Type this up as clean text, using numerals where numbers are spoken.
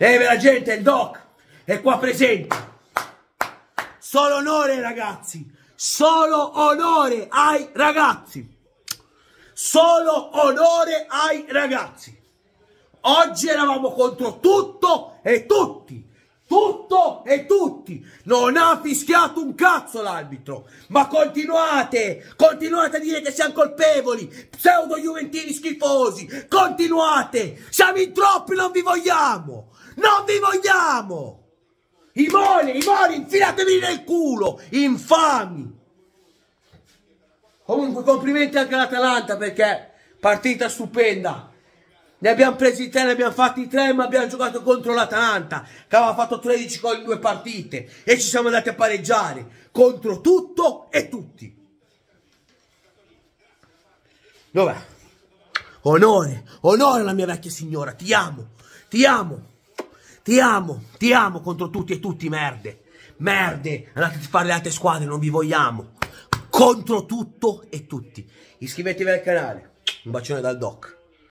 la gente, il Doc è qua presente. Solo onore ragazzi, solo onore ai ragazzi, solo onore ai ragazzi. Oggi eravamo contro tutto e tutti, tutto e tutti. Non ha fischiato un cazzo l'arbitro, ma continuate a dire che siamo colpevoli, pseudo juventini schifosi, continuate, siamo in troppi, non vi vogliamo, non vi vogliamo. I moli, infilatevi nel culo, infami. Comunque complimenti anche all'Atalanta perché partita stupenda. Ne abbiamo presi 3, ne abbiamo fatti 3, ma abbiamo giocato contro l'Atalanta che aveva fatto 13 gol in 2 partite e ci siamo andati a pareggiare contro tutto e tutti. Dov'è? Onore, onore alla mia vecchia signora, ti amo, ti amo. Ti amo contro tutti e tutti, merde. Merde, andate a fare le altre squadre, non vi vogliamo. Contro tutto e tutti. Iscrivetevi al canale. Un bacione dal Doc.